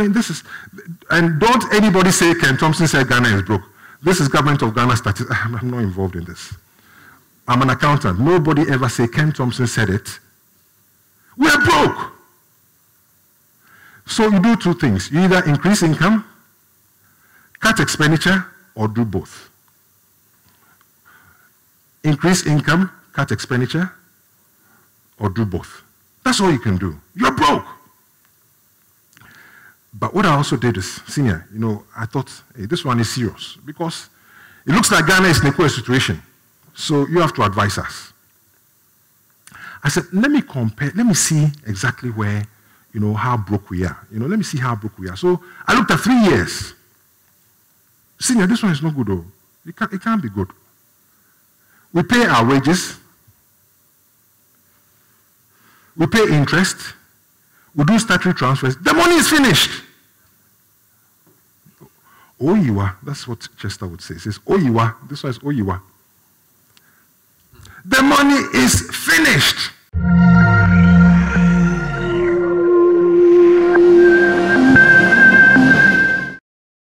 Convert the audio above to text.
mean, this is, and don't anybody say Ken Thompson said Ghana is broke. This is government of Ghana statistics. I'm not involved in this. I'm an accountant. Nobody ever say Ken Thompson said it. We're broke. So you do two things. You either increase income, cut expenditure, or do both. Increase income, cut expenditure, or do both. That's all you can do. You're broke. But what I also did is, senior, I thought, hey, this one is serious because it looks like Ghana is in a poor situation. So you have to advise us. I said, let me compare, let me see exactly where, how broke we are. Let me see how broke we are. So I looked at 3 years. Senior, this one is not good though. It can't be good. We pay our wages. We pay interest. We do statutory transfers. The money is finished. Oyiwa, that's what Chester would say. He says, Oyiwa, this one is Oyiwa. The money is finished.